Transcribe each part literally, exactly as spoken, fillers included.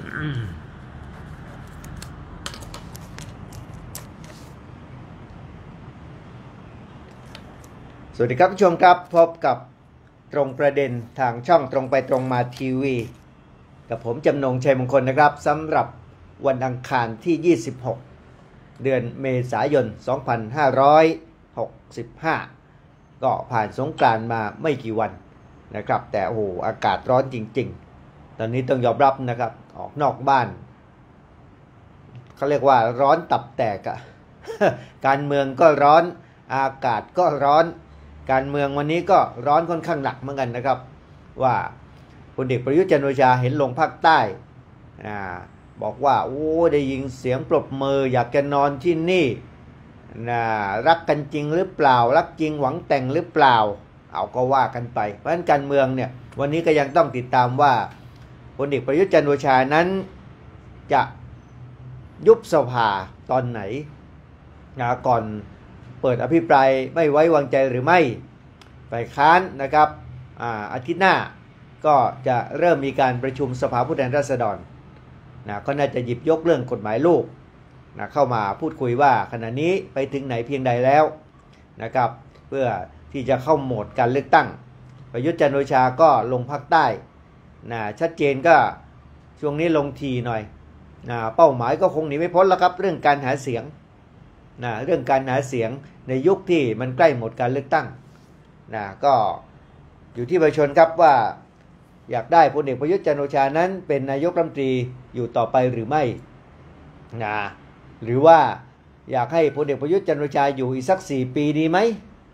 สวัสดีครับผู้ชมครับพบกับตรงประเด็นทางช่องตรงไปตรงมาทีวีกับผมจำนงชัยมงคลนะครับสำหรับวันอังคารที่ยี่สิบหกเดือนเมษายนสองพันห้าร้อยหกสิบห้าก็ผ่านสงกรานต์มาไม่กี่วันนะครับแต่โอ้โหอากาศร้อนจริงๆตอนนี้ต้องยอมรับนะครับออกนอกบ้านเขาเรียกว่าร้อนตับแตกอะ การเมืองก็ร้อนอากาศก็ร้อนการเมืองวันนี้ก็ร้อนค่อนข้างหนักเหมือนกันนะครับว่าพลเอกประยุทธ์จันทร์โอชาเห็นลงภาคใต้นะบอกว่าโอ้ได้ยินเสียงปรบมืออยากจะนอนที่นี่นะรักกันจริงหรือเปล่ารักจริงหวังแต่งหรือเปล่าเอาก็ว่ากันไปเพราะฉะนั้นการเมืองเนี่ยวันนี้ก็ยังต้องติดตามว่าพลเอกประยุทธ์จันทร์โอชานั้นจะยุบสภาตอนไหนนะก่อนเปิดอภิปรายไม่ไว้วางใจหรือไม่ฝ่ายค้านนะครับอ่าอาทิตย์หน้าก็จะเริ่มมีการประชุมสภาผู้แทนราษฎรนะก็น่าจะหยิบยกเรื่องกฎหมายลูกนะเข้ามาพูดคุยว่าขณะนี้ไปถึงไหนเพียงใดแล้วนะครับเพื่อที่จะเข้าโหมดการเลือกตั้งประยุทธ์จันทร์โอชาก็ลงภาคใต้นะชัดเจนก็ช่วงนี้ลงทีหน่อยนะเป้าหมายก็คงหนีไม่พ้นแล้วครับเรื่องการหาเสียงนะเรื่องการหาเสียงในยุคที่มันใกล้หมดการเลือกตั้งนะก็อยู่ที่ประชาชนครับว่าอยากได้พลเอกประยุทธ์จันทร์โอชานั้นเป็นนายกรัฐมนตรีอยู่ต่อไปหรือไม่นะหรือว่าอยากให้พลเอกประยุทธ์จันทร์โอชาอยู่อีกสักสี่ปีดีไหม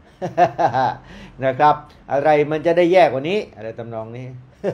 นะครับอะไรมันจะได้แย่กว่านี้อะไรตำนองนี้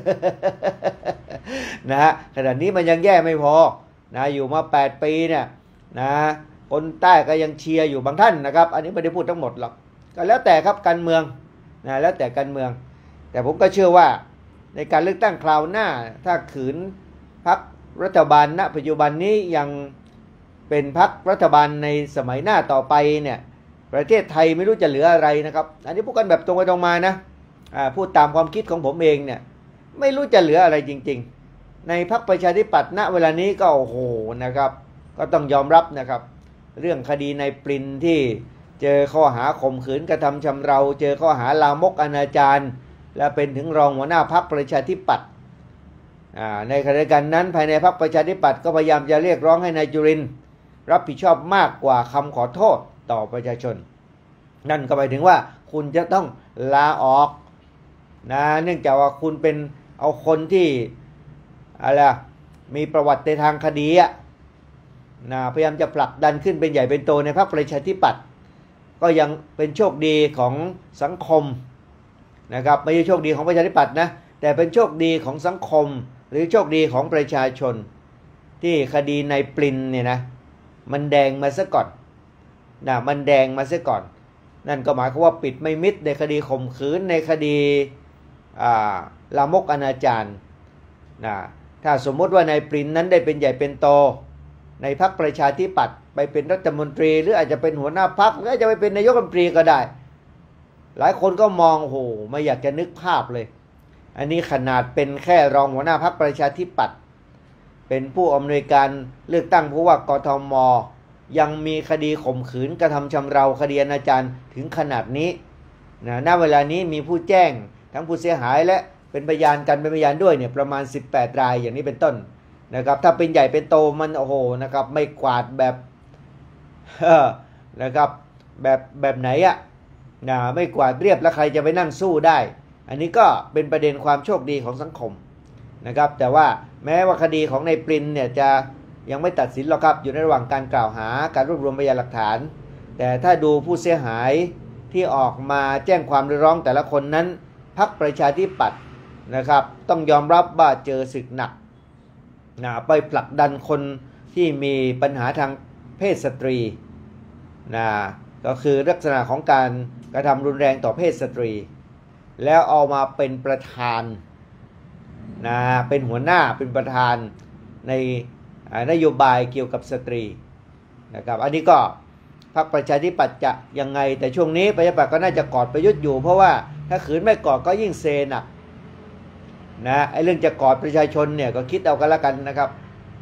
นะฮะขณะนี้มันยังแย่ไม่พอนะอยู่มาแปดปีเนี่ยนะคนใต้ก็ยังเชียร์อยู่บางท่านนะครับอันนี้ไม่ได้พูดทั้งหมดหรอกก็แล้วแต่ครับการเมืองนะแล้วแต่การเมืองแต่ผมก็เชื่อว่าในการเลือกตั้งคราวหน้าถ้าขืนพรรครัฐบาลณปัจจุบันนี้ยังเป็นพรรครัฐบาลในสมัยหน้าต่อไปเนี่ยประเทศไทยไม่รู้จะเหลืออะไรนะครับอันนี้พูดกันแบบตรงไปตรงมานะพูดตามความคิดของผมเองเนี่ยไม่รู้จะเหลืออะไรจริงๆในพรรคประชาธิปัตย์ณเวลานี้ก็โอ้โหนะครับก็ต้องยอมรับนะครับเรื่องคดีในปรินที่เจอข้อหาข่มขืนกระทำชำเราเจอข้อหาลามกอนาจารและเป็นถึงรองหัวหน้าพรรคประชาธิปัตย์ในขณะเดียวกันนั้นภายในพรรคประชาธิปัตย์ก็พยายามจะเรียกร้องให้นายจุรินทร์รับผิดชอบมากกว่าคำขอโทษต่อประชาชนนั่นก็หมายถึงว่าคุณจะต้องลาออกนะเนื่องจากว่าคุณเป็นเอาคนที่อะไรมีประวัติในทางคดีอะนะพยายามจะผลักดันขึ้นเป็นใหญ่เป็นโตในพรรคประชาธิปัตย์ก็ยังเป็นโชคดีของสังคมนะครับไม่ใช่โชคดีของประชาธิปัตย์นะแต่เป็นโชคดีของสังคมหรือโชคดีของประชาชนที่คดีในปรินเนี่ยนะมันแดงมาซะก่อนนะมันแดงมาซะก่อนนั่นก็หมายความว่าปิดไม่มิดในคดีข่มขืนในคดีลามกอนาจารนะถ้าสมมติว่าในปรินนั้นได้เป็นใหญ่เป็นโตในพรรคประชาธิปัตย์ไปเป็นรัฐมนตรีหรืออาจจะเป็นหัวหน้าพรรคหรืออาจจะไปเป็นนายกรัฐมนตรีก็ได้หลายคนก็มองโอ้โหไม่อยากจะนึกภาพเลยอันนี้ขนาดเป็นแค่รองหัวหน้าพรรคประชาธิปัตย์เป็นผู้อำนวยการเลือกตั้งผู้ว่ากทมยังมีคดีข่มขืนกระทำชำเราคดีอนาจารถึงขนาดนี้นะณเวลานี้มีผู้แจ้งทั้งผู้เสียหายและเป็นพยานกันเป็นพยานด้วยเนี่ยประมาณสิบแปดรายอย่างนี้เป็นต้นนะครับถ้าเป็นใหญ่เป็นโตมันโอ้โหนะครับไม่กวาดแบบนะครับแบบแบบไหนอะนะไม่กวาดเรียบแล้วใครจะไปนั่งสู้ได้อันนี้ก็เป็นประเด็นความโชคดีของสังคมนะครับแต่ว่าแม้ว่าคดีของนายปรินเนี่ยจะยังไม่ตัดสินหรอกครับอยู่ในระหว่างการกล่าวหาการรวบรวมพยานหลักฐานแต่ถ้าดูผู้เสียหายที่ออกมาแจ้งความเรียกร้องแต่ละคนนั้นพรรคประชาธิปัตย์นะครับต้องยอมรับว่าเจอศึกหนักนะไปผลักดันคนที่มีปัญหาทางเพศสตรีนะก็คือลักษณะของการกระทำรุนแรงต่อเพศสตรีแล้วเอามาเป็นประธานนะเป็นหัวหน้าเป็นประธานในนโยบายเกี่ยวกับสตรีนะครับอันนี้ก็พรรคประชาธิปัตย์จะยังไงแต่ช่วงนี้ประชาธิปัตย์ก็น่าจะกอดประยุทธ์อยู่เพราะว่าถ้าขืนไม่กอดก็ยิ่งเซหนักนะไอ้เรื่องจะกอดประชาชนเนี่ยก็คิดเอากันละกันนะครับ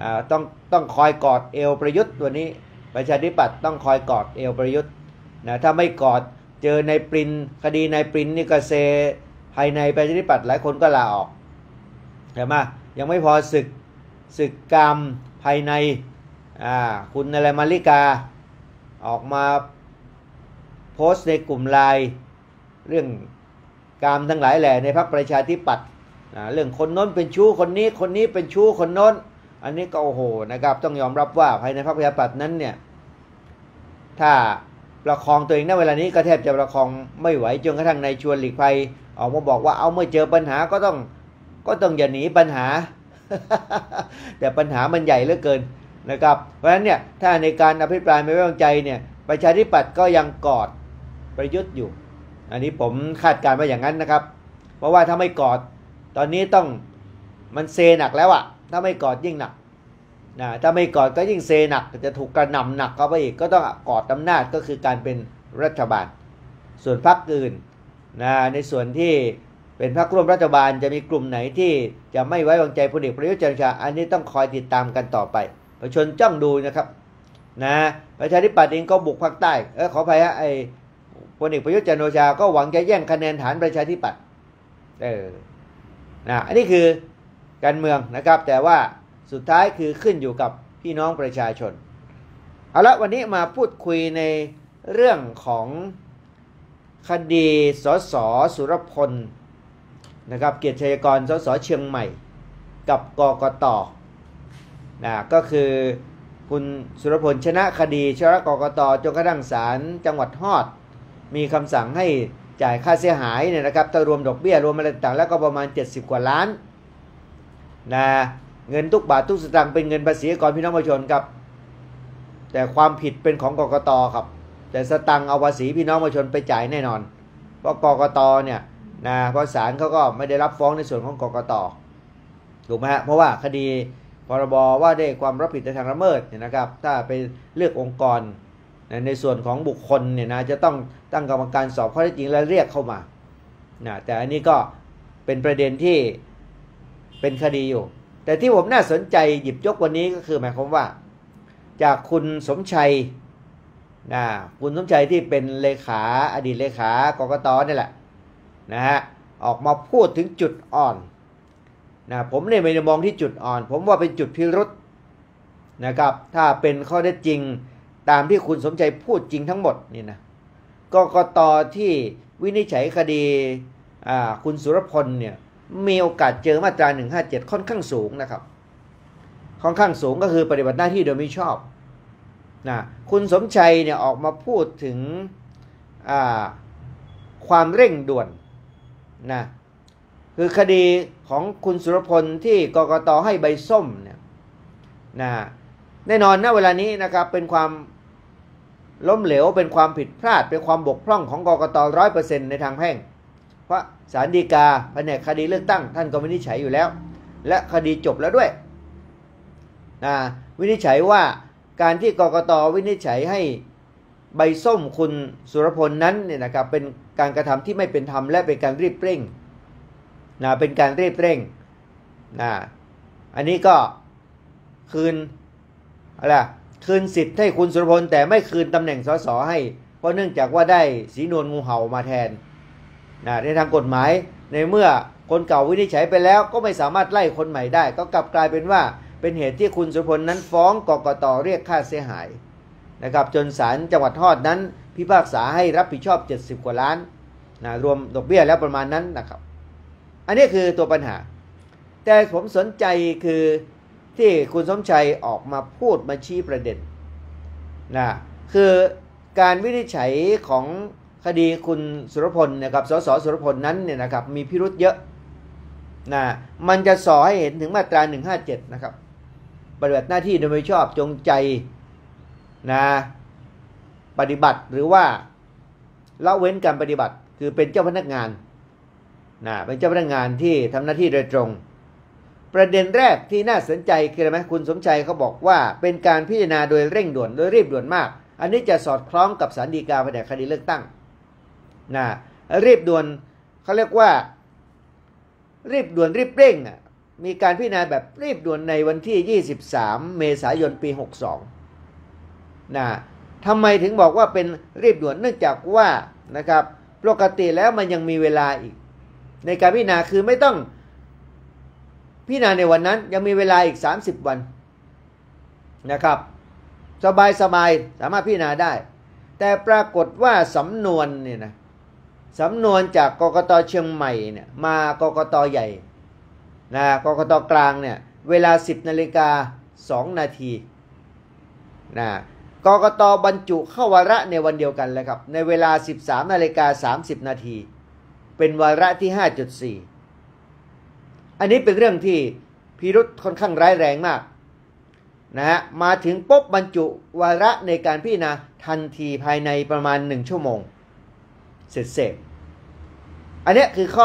อ่าต้องต้องคอยกอดเอวประยุทธ์ตัวนี้ประชาธิปัตย์ต้องคอยกอดเอวประยุทธ์นะถ้าไม่กอดเจอในปรินคดีในปรินนี่ก็เซภายในประชาธิปัตย์หลายคนก็ลาออกเห็นไหมยังไม่พอศึกศึกกรรมภายในอ่าคุณอะไรมาริกาออกมาโพสต์ในกลุ่มไลน์เรื่องกรรมทั้งหลายแหล่ในพรรคประชาธิปัตย์นะเรื่องคนโน้นเป็นชู้คนนี้คนนี้เป็นชู้คนโน้นอันนี้ก็โอ้โหนะครับต้องยอมรับว่าภายในพรรคประชาธิปัตย์นั้นเนี่ยถ้าประคองตัวเองณเวลานี้ก็แทบจะประคองไม่ไหวจนกระทั่งในชวนหลีกภัยออกมาบอกว่าเอาเมื่อเจอปัญหาก็ต้องก็ต้องอย่าหนีปัญหา แต่ปัญหามันใหญ่เหลือเกินนะครับเพราะฉะนั้นเนี่ยถ้าในการอภิปรายไม่ไว้วางใจเนี่ยประชาธิปัตย์ก็ยังกอดประยุทธ์อยู่อันนี้ผมคาดการณ์ว่าอย่างนั้นนะครับเพราะว่าถ้าไม่กอดตอนนี้ต้องมันเซหนักแล้วอะถ้าไม่กอดยิ่งหนักนะถ้าไม่กอดก็ยิ่งเซหนักจะถูกกระหน่ำหนักเข้าไปอีกก็ต้องกอดอำนาจก็คือการเป็นรัฐบาลส่วนพรรคอื่นนะในส่วนที่เป็นพรรคร่วมรัฐบาลจะมีกลุ่มไหนที่จะไม่ไว้วางใจพลเอกประยุทธ์จันทร์โอชาอันนี้ต้องคอยติดตามกันต่อไปประชาชนจ้องดูนะครับนะประชาธิปัตย์เองก็บุกภาคใต้เออขออภัยฮะไอ้พลเอกประยุทธ์จันทร์โอชาก็หวังจะแย่งคะแนนฐานประชาธิปัตย์เออนะอันนี้คือการเมืองนะครับแต่ว่าสุดท้ายคือขึ้นอยู่กับพี่น้องประชาชนเอาละวันนี้มาพูดคุยในเรื่องของคดีสสสุรพลนะครับเกียรติชัยกรสสเชียงใหม่กับกกต.นะก็คือคุณสุรพลชนะคดีชนะกกต.จนกระทั่งศาลจังหวัดฮอดมีคำสั่งให้จ่ายค่าเสียหายเนี่ยนะครับถ้ารวมดอกเบี้ยรวมอะไรต่างๆแล้วก็ประมาณเจ็ดสิบกว่าล้านนะเงินทุกบาททุกสตางค์เป็นเงินภาษีก่อนพี่น้องประชาชนครับแต่ความผิดเป็นของกกต.ครับแต่สตังค์เอาภาษีพี่น้องประชาชนไปจ่ายแน่นอนเพราะกกต.เนี่ยนะเพราะศาลเขาก็ไม่ได้รับฟ้องในส่วนของกกต.ถูกไหมฮะเพราะว่าคดีพรบว่าด้วยความรับผิดในทางละเมิดเนี่ยนะครับถ้าไปเลือกองค์กรในส่วนของบุคคลเนี่ยนะจะต้องตั้งกรรมการสอบข้อเท็จจริงและเรียกเข้ามานะแต่อันนี้ก็เป็นประเด็นที่เป็นคดีอยู่แต่ที่ผมน่าสนใจหยิบยกวันนี้ก็คือหมายความว่าจากคุณสมชัยนะคุณสมชัยที่เป็นเลขาอดีตเลขากกต.นี่แหละนะฮะออกมาพูดถึงจุดอ่อนนะผมเนี่ยไม่ได้มองที่จุดอ่อนผมว่าเป็นจุดพิรุษนะครับถ้าเป็นข้อเท็จจริงตามที่คุณสมชัยพูดจริงทั้งหมดนี่นะกกต.ที่วินิจฉัยคดีคุณสุรพลเนี่ยมีโอกาสเจอมาตราหนึ่งห้าเจ็ดค่อนข้างสูงนะครับค่อนข้างสูงก็คือปฏิบัติหน้าที่โดยมิชอบนะคุณสมชัยเนี่ยออกมาพูดถึงความเร่งด่วนนะคือคดีของคุณสุรพลที่กกต.ให้ใบส้มเนี่ยนะแน่นอนนะเวลานี้นะครับเป็นความล้มเหลวเป็นความผิดพลาดเป็นความบกพร่องของกกต.ร้อยเปอร์เซ็นต์ในทางแพ่งเพราะศาลฎีกาแผนกคดีเลือกตั้งท่านก็วินิจฉัยอยู่แล้วและคดีจบแล้วด้วยนะวินิจฉัยว่าการที่กกต.วินิจฉัยให้ใบส้มคุณสุรพลนั้นเนี่ยนะครับเป็นการกระทำที่ไม่เป็นธรรมและเป็นการรีบเร่งนะเป็นการรีบเร่งนะอันนี้ก็คืนอะไรคืนสิทธิ์ให้คุณสุรพลแต่ไม่คืนตำแหน่งสสให้เพราะเนื่องจากว่าได้สีนวลงูเห่ามาแทนนะในทางกฎหมายในเมื่อคนเก่าวินิจฉัยไปแล้วก็ไม่สามารถไล่คนใหม่ได้ก็กลับกลายเป็นว่าเป็นเหตุที่คุณสุรพลนั้นฟ้องกกต.เรียกค่าเสียหายนะครับจนศาลจังหวัดฮอดนั้นพิพากษาให้รับผิดชอบเจ็ดสิบกว่าล้านนะรวมดอกเบี้ยแล้วประมาณนั้นนะครับอันนี้คือตัวปัญหาแต่ผมสนใจคือที่คุณสมชัยออกมาพูดมาชี้ประเด็นนะคือการวินิจฉัยของคดีคุณสุรพลนะครับสสสุรพลนั้นเนี่ยนะครับมีพิรุธเยอะนะมันจะส่อให้เห็นถึงมาตราหนึ่งห้าเจ็ดนะครับปฏิบัติหน้าที่โดยไม่ชอบจงใจนะปฏิบัติหรือว่าละเว้นการปฏิบัติคือเป็นเจ้าพนักงานนะเป็นเจ้าพนักงานที่ทำหน้าที่โดยตรงประเด็นแรกที่น่าสนใจคืออะไรไหมคุณสมชัยเขาบอกว่าเป็นการพิจารณาโดยเร่งด่วนโดยรีบด่วนมากอันนี้จะสอดคล้องกับศาลฎีกาแผนกคดีเลือกตั้งนะรีบด่วนเขาเรียกว่ารีบด่วนรีบเร่งอ่ะมีการพิจารณาแบบรีบด่วนในวันที่ยี่สิบสามเมษายนปีหกสองนะทำไมถึงบอกว่าเป็นรีบด่วนเนื่องจากว่านะครับปกติแล้วมันยังมีเวลาอีกในการพิจารณาคือไม่ต้องพิจารณาในวันนั้นยังมีเวลาอีกสามสิบวันนะครับสบายสบายสามารถพิจารณาได้แต่ปรากฏว่าสำนวนเนี่ยนะสำนวนจากกกตเชียงใหม่เนี่ยมากกตใหญ่นะกกตกลางเนี่ยเวลาสิบนาฬิกาสองนาทีนะกกตบรรจุเข้าวาระในวันเดียวกันเลยครับในเวลาสิบสามนาฬิกาสามสิบนาทีเป็นวาระที่ ห้าจุดสี่ อันนี้เป็นเรื่องที่พิรุธค่อนข้างร้ายแรงมากนะฮะมาถึงปุ๊บบรรจุวาระในการพิจารณาทันทีภายในประมาณหนึ่งชั่วโมงเสร็จเสร็จอันนี้คือข้อ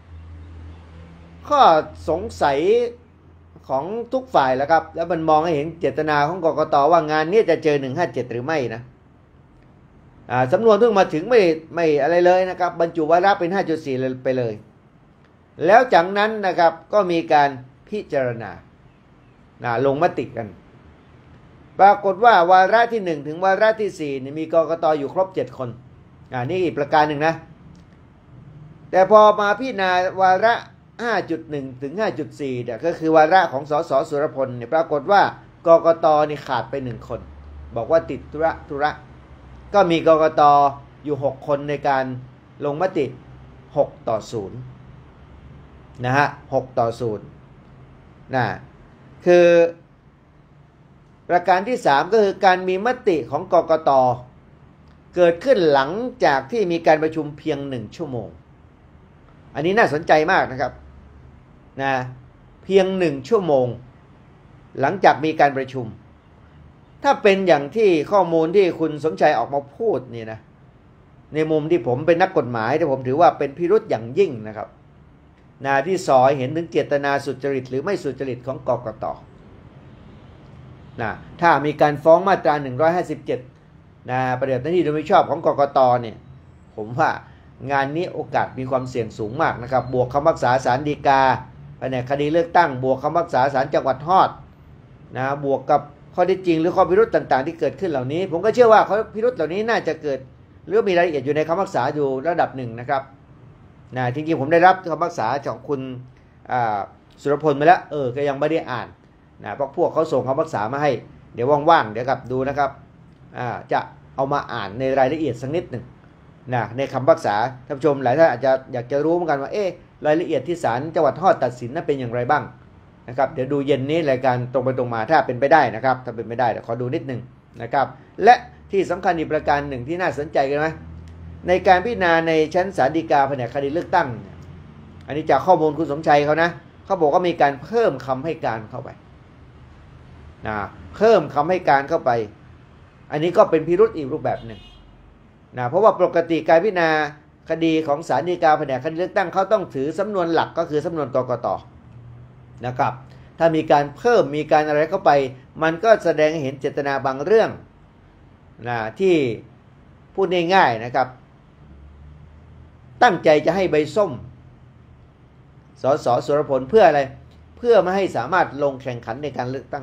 ข้อสงสัยของทุกฝ่ายแล้วครับแล้วมันมองให้เห็นเจตนาของกกตว่างานนี้จะเจอหนึ่งห้าเจ็ดหรือไม่นะอ่าสำนวนเพิ่งมาถึงไม่ไม่อะไรเลยนะครับบรรจุวาระเป็น ห้าจุดสี่ ไปเลยแล้วจากนั้นนะครับก็มีการพิจารณานะลงมติกันปรากฏว่าวาระที่หนึ่งถึงวาระที่สี่นี่มีกกตอยู่ครบเจ็ดคนอ่านี่อีกประการหนึ่งนะแต่พอมาพิจารณาวาระ ห้าจุดหนึ่ง ถึง ห้าจุดสี่ เนี่ยก็คือวาระของสสสุรพลเนี่ยปรากฏว่ากกตนี่ขาดไปหนึ่งคนบอกว่าติดธุระธุระก็มีกกตอยู่หกคนในการลงมติหกต่อศูนย์นะฮะหกต่อศูนย์นะคือประการที่สามก็คือการมีมติของกกตเกิดขึ้นหลังจากที่มีการประชุมเพียงหนึ่งชั่วโมงอันนี้น่าสนใจมากนะครับนะเพียงหนึ่งชั่วโมงหลังจากมีการประชุมถ้าเป็นอย่างที่ข้อมูลที่คุณสมชัยออกมาพูดนี่นะในมุมที่ผมเป็นนักกฎหมายที่ผมถือว่าเป็นพิรุธอย่างยิ่งนะครับนะที่สอยเห็นถึงเจตนาสุจริตหรือไม่สุจริตของกกตนะถ้ามีการฟ้องมาตราหนึ่งร้อยห้าสิบเจ็ดนะปฏิบัติหน้าที่โดยมิชอบของกกตเนี่ยผมว่างานนี้โอกาสมีความเสี่ยงสูงมากนะครับบวกคำพิพากษาศาลฎีกาแผนกคดีเลือกตั้งบวกคำพิพากษาศาลจังหวัดฮอดนะบวกกับข้อเท็จจริงหรือข้อพิรุธต่างๆที่เกิดขึ้นเหล่านี้ผมก็เชื่อว่าข้อพิรุธเหล่านี้น่าจะเกิดหรือมีรายละเอียดอยู่ในคำพิพากษาอยู่ระดับหนึ่งนะครับนะจริงๆผมได้รับคำพิพากษาจากคุณสุรพลมาแล้วเออก็ยังไม่ได้อ่านนะเพราะพวกเขาส่งคำพิพากษามาให้เดี๋ยวว่างๆเดี๋ยวกับดูนะครับจะเอามาอ่านในรายละเอียดสักนิดหนึ่งนะในคำพิพากษาท่านผู้ชมหลายท่านอาจจะอยากจะรู้เหมือนกันว่าเอ๊ะรายละเอียดที่ศาลจังหวัดฮอดตัดสินนั้นเป็นอย่างไรบ้างนะครับเดี๋ยวดูเย็นนี้รายการตรงไปตรงมาถ้าเป็นไปได้นะครับถ้าเป็นไปได้เดี๋ยวขอดูนิดหนึ่งนะครับและที่สำคัญอีกประการหนึ่งที่น่าสนใจกันไหมในการพิจารณาในชั้นศาลฎีกาแผนกคดีเลือกตั้งอันนี้จากข้อมูลคุณสมชัยเขานะเขาบอกว่ามีการเพิ่มคำให้การเข้าไปนะเพิ่มคำให้การเข้าไปอันนี้ก็เป็นพิรุธอีกรูปแบบหนึ่งนะเพราะว่าปกติการพิจารณาคดีของศาลฎีกาแผนกคดีเลือกตั้งเขาต้องถือสำนวนหลักก็คือสำนวนกกตนะครับถ้ามีการเพิ่มมีการอะไรเข้าไปมันก็แสดงให้เห็นเจตนาบางเรื่องนะที่พูดง่ายๆนะครับตั้งใจจะให้ใบส้มสสสุรพลเพื่ออะไรเพื่อไม่ให้สามารถลงแข่งขันในการเลือกตั้ง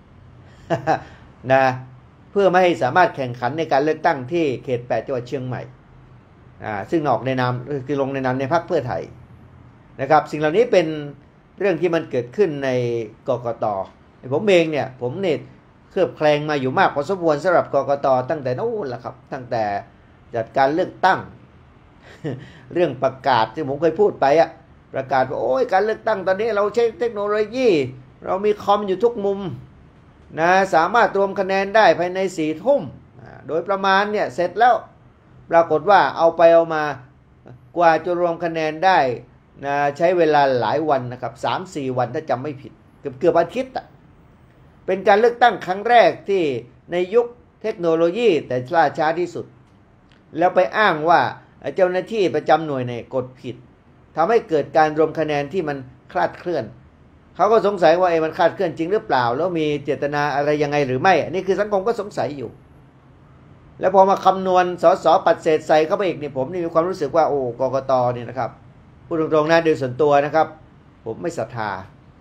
นะเพื่อไม่ให้สามารถแข่งขันในการเลือกตั้งที่เขตแปดจังหวัดเชียงใหม่อ่าซึ่งออกในนามคือลงในนามในพรรคเพื่อไทยนะครับสิ่งเหล่านี้เป็นเรื่องที่มันเกิดขึ้นในกกตผมเองเนี่ยผมเนี่ยเคลือบแคลงมาอยู่มากพอสมควรสำหรับกกตตั้งแต่นู้นแหละครับตั้งแต่จัดการเลือกตั้ง เรื่องประกาศที่ผมเคยพูดไปอะประกาศว่าโอ้ยการเลือกตั้งตอนนี้เราใช้เทคโนโลยีเรามีคอมอยู่ทุกมุมนะสามารถรวมคะแนนได้ภายในสี่ทุ่มโดยประมาณเนี่ยเสร็จแล้วปรากฏว่าเอาไปเอามากว่าจะรวมคะแนนได้นะใช้เวลาหลายวันนะครับ สามสี่ วันถ้าจำไม่ผิดเกือบเกือบอาทิตย์อ่ะเป็นการเลือกตั้งครั้งแรกที่ในยุคเทคโนโลยีแต่ล่าช้าที่สุดแล้วไปอ้างว่าเจ้าหน้าที่ประจำหน่วยเนี่ยกดผิดทำให้เกิดการรวมคะแนนที่มันคลาดเคลื่อนเขาก็สงสัยว่าไอ้มันคลาดเคลื่อนจริงหรือเปล่าแล้วมีเจตนาอะไรยังไงหรือไม่อันนี้คือสังคมก็สงสัยอยู่แล้วพอมาคำนวณสสปัดเศษใส่เข้าไปอีกนี่ผมนี่มีความรู้สึกว่าโอ้กกตนี่นะครับพูดตรงๆนะโดยส่วนตัวนะครับผมไม่ศรัทธา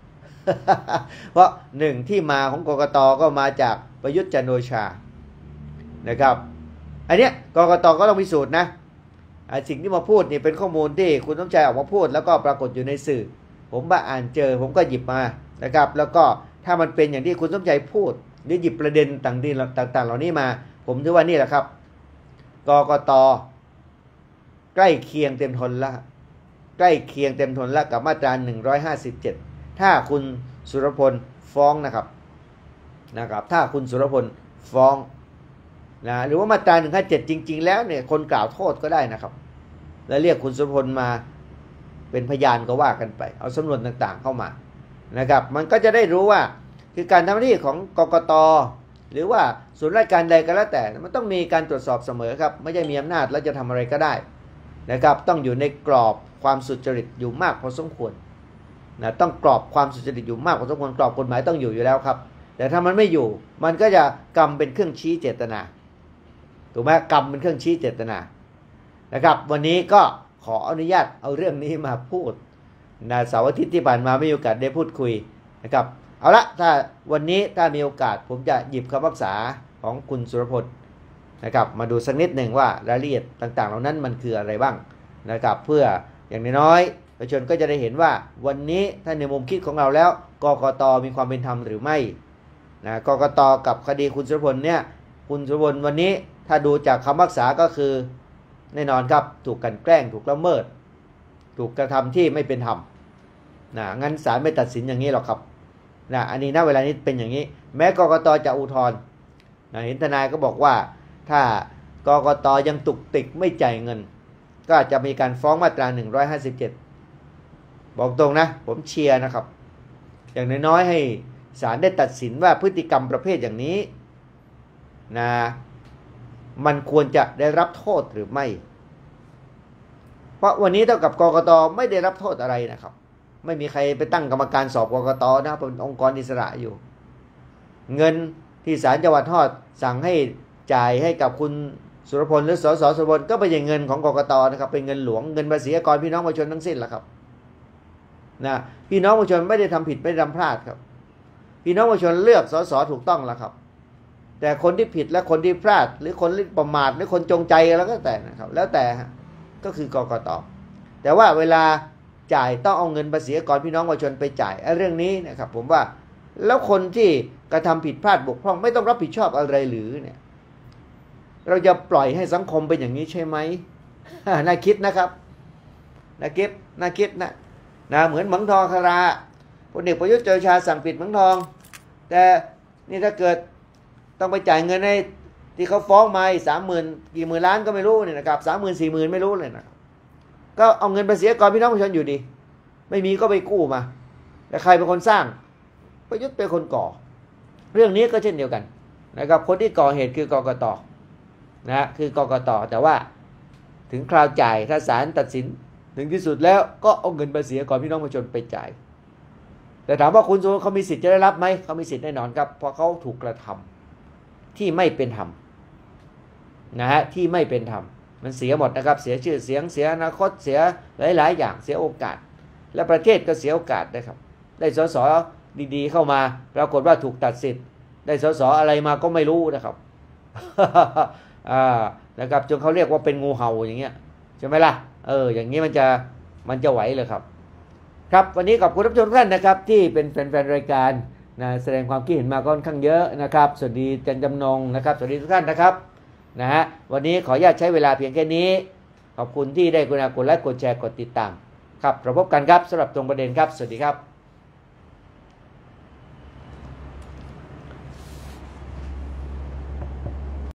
เพราะหนึ่งที่มาของกกตก็มาจากประยุทธ์จันทร์โอชานะครับอันเนี้ยกกตก็ต้องพิสูจน์นะสิ่งที่มาพูดนี่เป็นข้อมูลที่คุณสมชัยออกมาพูดแล้วก็ปรากฏอยู่ในสื่อผมว่าอ่านเจอผมก็หยิบมานะครับแล้วก็ถ้ามันเป็นอย่างที่คุณสมชัยพูดหรือหยิบประเด็นต่างๆเหล่านี้มาผมถือว่านี่แหละครับกกตใกล้เคียงเต็มทนละใกล้เคียงเต็มทนละกับมาตราหนึ่งร้อยห้าสิบเจ็ดถ้าคุณสุรพลฟ้องนะครับนะครับถ้าคุณสุรพลฟ้องนะหรือว่ามาตราหนึ่งร้อยห้าสิบเจ็ดจริงๆแล้วเนี่ยคนกล่าวโทษก็ได้นะครับแล้วเรียกคุณสุรพลมาเป็นพยานก็ว่ากันไปเอาสำนวนต่างๆเข้ามานะครับมันก็จะได้รู้ว่าคือการทำหน้าที่ของกกตหรือว่าส่วนราชการใดก็แล้วแต่มันต้องมีการตรวจสอบเสมอครับไม่ใช่มีอำนาจแล้วจะทำอะไรก็ได้นะครับต้องอยู่ในกรอบความสุจริตอยู่มากพอสมควรนะต้องกรอบความสุจริตอยู่มากพอสมควรกรอบกฎหมายต้องอยู่อยู่แล้วครับแต่ถ้ามันไม่อยู่มันก็จะกรรมเป็นเครื่องชี้เจตนาถูกไหมกรรมเป็นเครื่องชี้เจตนานะครับวันนี้ก็ขออนุญาตเอาเรื่องนี้มาพูดนะเสาร์อาทิตย์ที่ผ่านมาไม่มีโอกาสได้พูดคุยนะครับเอาละถ้าวันนี้ถ้ามีโอกาสผมจะหยิบคำพิพากษาของคุณสุรพลนะครับมาดูสักนิดหนึ่งว่ารายละเอียดต่างๆเหล่านั้นมันคืออะไรบ้างนะครับเพื่ออย่างน้อยๆประชาชนก็จะได้เห็นว่าวันนี้ถ้าในมุมคิดของเราแล้วกกตมีความเป็นธรรมหรือไม่นะกกตกับคดีคุณสุรพลเนี่ยคุณสุรพลวันนี้ถ้าดูจากคำพิพากษาก็คือแน่นอนครับถูกกันแกล้งถูกละเมิดถูกกระทำที่ไม่เป็นธรรมนะงั้นศาลไม่ตัดสินอย่างนี้หรอกครับนะอันนี้ณเวลานี้เป็นอย่างนี้แม้กกตจะอุทธรณ์นะเห็นทนายก็บอกว่าถ้ากกตยังตุกติกไม่จ่ายเงินก็จะมีการฟ้องมาตราหนึ่งร้อยห้าสิบเจ็ดบอกตรงนะผมเชียร์นะครับอย่างน้อยๆให้ศาลได้ตัดสินว่าพฤติกรรมประเภทอย่างนี้นะมันควรจะได้รับโทษหรือไม่เพราะวันนี้เท่ากับกกตไม่ได้รับโทษอะไรนะครับไม่มีใครไปตั้งกรรมการสอบกกตนะเป็นองค์กรอิสระอยู่เงินที่ศาลจังหวัดฮอดสั่งให้จ่ายให้กับคุณสุรพลหรือสสสุรพลก็เป็นเงินของกกตนะครับเป็นเงินหลวงเงินภาษีอากรพี่น้องประชาชนทั้งสิ้นแหละครับนะพี่น้องประชาชนไม่ได้ทำผิดไม่ได้ทำพลาดครับพี่น้องประชาชนเลือกสสถูกต้องแล้วครับแต่คนที่ผิดและคนที่พลาดหรือคนที่ประมาทหรือคนจงใจแล้วก็แต่นะครับแล้วแต่ก็คือกกตแต่ว่าเวลาจ่ายต้องเอาเงินภาษีอากรพี่น้องประชาชนไปจ่ายเรื่องนี้นะครับผมว่าแล้วคนที่กระทำผิดพลาดบกพร่องไม่ต้องรับผิดชอบอะไรหรือเนี่ยเราจะปล่อยให้สังคมเป็นอย่างนี้ใช่ไหม น่าคิดนะครับน่าคิดน่าคิดนะนะเหมือนเหมืองทองคาราพลเอกประยุทธ์จันทร์โอชาสั่งปิดเหมืองทองแต่นี่ถ้าเกิดต้องไปจ่ายเงินให้ที่เขาฟ้องมาสามหมื่นกี่หมื่นล้านก็ไม่รู้เนี่ยนะครับสามหมื่นสี่หมื่นไม่รู้เลยนะครับก็เอาเงินภาษีอากรพี่น้องประชาชนอยู่ดีไม่มีก็ไปกู้มาแต่ใครเป็นคนสร้างประยุทธ์เป็นคนก่อเรื่องนี้ก็เช่นเดียวกันนะครับคนที่ก่อเหตุคือกกตนะคือกกตแต่ว่าถึงคราวจ่ายถ้าศาลตัดสินถึงที่สุดแล้วก็เอาเงินภาษีอากรพี่น้องประชาชนไปจ่ายแต่ถามว่าคุณเขามีสิทธิ์จะได้รับไหมเขามีสิทธิ์แน่นอนครับเพราะเขาถูกกระทำที่ไม่เป็นธรรมนะฮะที่ไม่เป็นธรรมมันเสียหมดนะครับเสียชื่อเสียงเสียอนาคตเสียหลายๆอย่างเสียโอกาสและประเทศก็เสียโอกาสนะครับได้สสดีๆเข้ามาปรากฏว่าถูกตัดสิทธิ์ได้สสอะไรมาก็ไม่รู้นะครับ อ่านะครับจนเขาเรียกว่าเป็นงูเห่าอย่างเงี้ยใช่ไหมล่ะเอออย่างนี้มันจะมันจะไหวเลยครับครับวันนี้ขอบคุณทุกท่านนะครับที่เป็นแฟนๆรายการนะแสดงความคิดเห็นมาค่อนข้างเยอะนะครับสวัสดีจันจำนงนะครับสวัสดีทุกท่านนะครับนะฮะวันนี้ขออนุญาตใช้เวลาเพียงแค่นี้ขอบคุณที่ได้กรุณากดไลค์กดแชร์กดติดตามครับเราพบกันครับสำหรับตรงประเด็นครับสวัสดีครับ